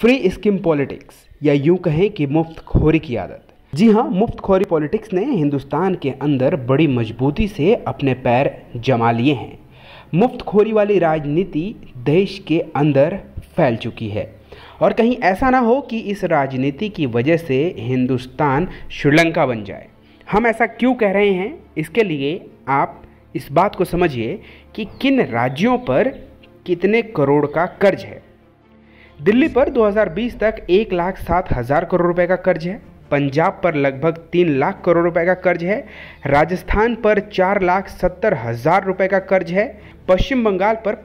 Free scheme politics या यूं कहें कि मुफ्तखोरी की आदत। जी हाँ, मुफ्तखोरी पॉलिटिक्स ने हिंदुस्तान के अंदर बड़ी मजबूती से अपने पैर जमा लिए हैं। मुफ्तखोरी वाली राजनीति देश के अंदर फैल चुकी है और कहीं ऐसा ना हो कि इस राजनीति की वजह से हिंदुस्तान श्रीलंका बन जाए। हम ऐसा क्यों कह रहे हैं, इसके लिए आप इस बात को समझिए कि किन राज्यों पर कितने करोड़ का कर्ज है। दिल्ली पर 2020 तक 1,07,000 करोड़ रुपए का कर्ज है। पंजाब पर लगभग 3 लाख करोड़ रुपए का कर्ज है। राजस्थान पर 4,70,000 रुपए का कर्ज है। पश्चिम बंगाल पर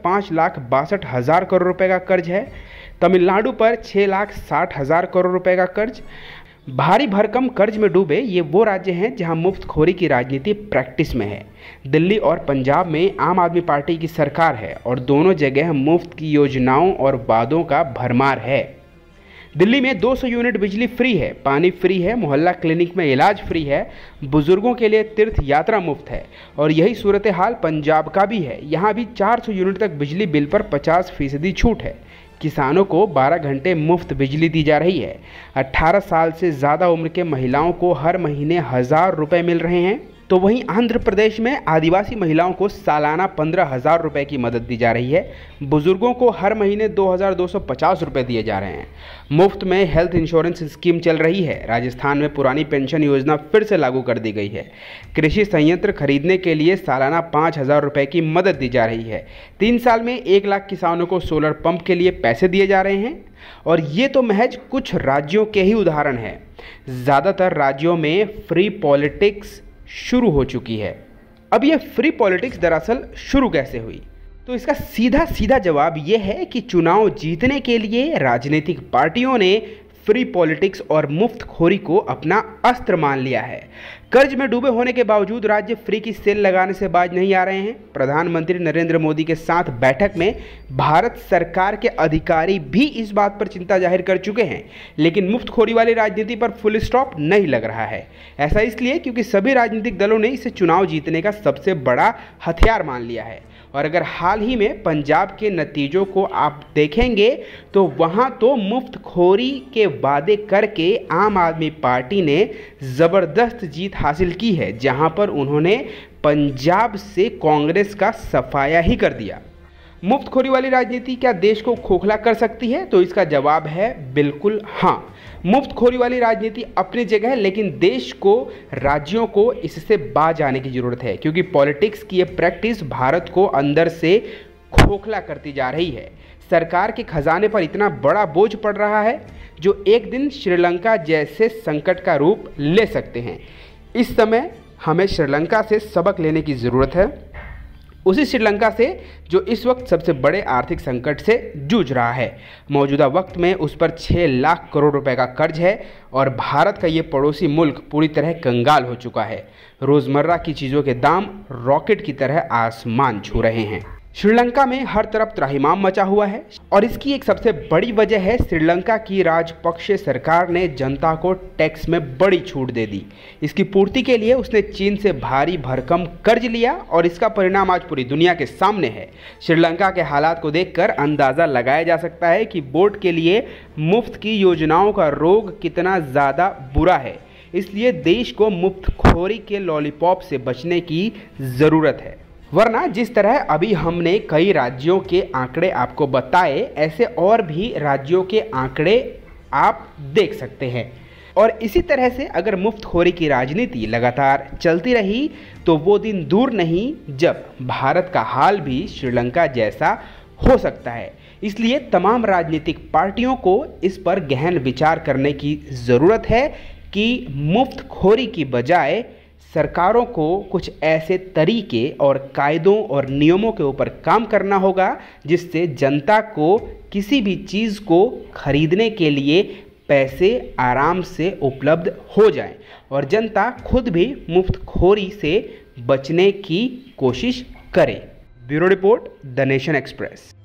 5,62,000 करोड़ रुपए का कर्ज है। तमिलनाडु पर 6,60,000 करोड़ रुपए का कर्ज। भारी भरकम कर्ज में डूबे ये वो राज्य हैं जहां मुफ्तखोरी की राजनीति प्रैक्टिस में है। दिल्ली और पंजाब में आम आदमी पार्टी की सरकार है और दोनों जगह मुफ्त की योजनाओं और वादों का भरमार है। दिल्ली में 200 यूनिट बिजली फ्री है, पानी फ्री है, मोहल्ला क्लिनिक में इलाज फ्री है, बुजुर्गों के लिए तीर्थ यात्रा मुफ्त है। और यही सूरत हाल पंजाब का भी है। यहाँ भी 400 यूनिट तक बिजली बिल पर 50% छूट है। किसानों को 12 घंटे मुफ्त बिजली दी जा रही है। 18 साल से ज़्यादा उम्र के महिलाओं को हर महीने 1,000 रुपये मिल रहे हैं। तो वहीं आंध्र प्रदेश में आदिवासी महिलाओं को सालाना 15,000 रुपये की मदद दी जा रही है। बुजुर्गों को हर महीने 2,250 रुपये दिए जा रहे हैं। मुफ्त में हेल्थ इंश्योरेंस स्कीम चल रही है। राजस्थान में पुरानी पेंशन योजना फिर से लागू कर दी गई है। कृषि संयंत्र खरीदने के लिए सालाना 5,000 रुपये की मदद दी जा रही है। 3 साल में 1 लाख किसानों को सोलर पंप के लिए पैसे दिए जा रहे हैं। और ये तो महज कुछ राज्यों के ही उदाहरण हैं। ज़्यादातर राज्यों में फ्री पॉलिटिक्स शुरू हो चुकी है। अब ये फ्री पॉलिटिक्स दरअसल शुरू कैसे हुई? तो इसका सीधा जवाब ये है कि चुनाव जीतने के लिए राजनीतिक पार्टियों ने फ्री पॉलिटिक्स और मुफ्तखोरी को अपना अस्त्र मान लिया है। कर्ज में डूबे होने के बावजूद राज्य फ्री की सेल लगाने से बाज नहीं आ रहे हैं। प्रधानमंत्री नरेंद्र मोदी के साथ बैठक में भारत सरकार के अधिकारी भी इस बात पर चिंता जाहिर कर चुके हैं, लेकिन मुफ्तखोरी वाली राजनीति पर फुल स्टॉप नहीं लग रहा है। ऐसा इसलिए क्योंकि सभी राजनीतिक दलों ने इसे चुनाव जीतने का सबसे बड़ा हथियार मान लिया है। और अगर हाल ही में पंजाब के नतीजों को आप देखेंगे तो वहाँ तो मुफ्तखोरी के वादे करके आम आदमी पार्टी ने ज़बरदस्त जीत हासिल की है, जहाँ पर उन्होंने पंजाब से कांग्रेस का सफाया ही कर दिया। मुफ्तखोरी वाली राजनीति क्या देश को खोखला कर सकती है? तो इसका जवाब है बिल्कुल हाँ। मुफ्तखोरी वाली राजनीति अपनी जगह है, लेकिन देश को, राज्यों को इससे बाज आने की ज़रूरत है, क्योंकि पॉलिटिक्स की ये प्रैक्टिस भारत को अंदर से खोखला करती जा रही है। सरकार के खजाने पर इतना बड़ा बोझ पड़ रहा है जो एक दिन श्रीलंका जैसे संकट का रूप ले सकते हैं। इस समय हमें श्रीलंका से सबक लेने की ज़रूरत है, उसी श्रीलंका से जो इस वक्त सबसे बड़े आर्थिक संकट से जूझ रहा है। मौजूदा वक्त में उस पर 6 लाख करोड़ रुपए का कर्ज है और भारत का ये पड़ोसी मुल्क पूरी तरह कंगाल हो चुका है। रोज़मर्रा की चीज़ों के दाम रॉकेट की तरह आसमान छू रहे हैं। श्रीलंका में हर तरफ त्राहिमाम मचा हुआ है और इसकी एक सबसे बड़ी वजह है श्रीलंका की राजपक्षे सरकार ने जनता को टैक्स में बड़ी छूट दे दी। इसकी पूर्ति के लिए उसने चीन से भारी भरकम कर्ज लिया और इसका परिणाम आज पूरी दुनिया के सामने है। श्रीलंका के हालात को देखकर अंदाज़ा लगाया जा सकता है कि बोर्ड के लिए मुफ्त की योजनाओं का रोग कितना ज़्यादा बुरा है। इसलिए देश को मुफ्तखोरी के लॉलीपॉप से बचने की ज़रूरत है, वरना जिस तरह अभी हमने कई राज्यों के आंकड़े आपको बताए, ऐसे और भी राज्यों के आंकड़े आप देख सकते हैं। और इसी तरह से अगर मुफ्तखोरी की राजनीति लगातार चलती रही तो वो दिन दूर नहीं जब भारत का हाल भी श्रीलंका जैसा हो सकता है। इसलिए तमाम राजनीतिक पार्टियों को इस पर गहन विचार करने की ज़रूरत है कि मुफ्तखोरी की बजाय सरकारों को कुछ ऐसे तरीके और कायदों और नियमों के ऊपर काम करना होगा जिससे जनता को किसी भी चीज़ को खरीदने के लिए पैसे आराम से उपलब्ध हो जाएं और जनता खुद भी मुफ्तखोरी से बचने की कोशिश करे। Bureau report, the Nation express.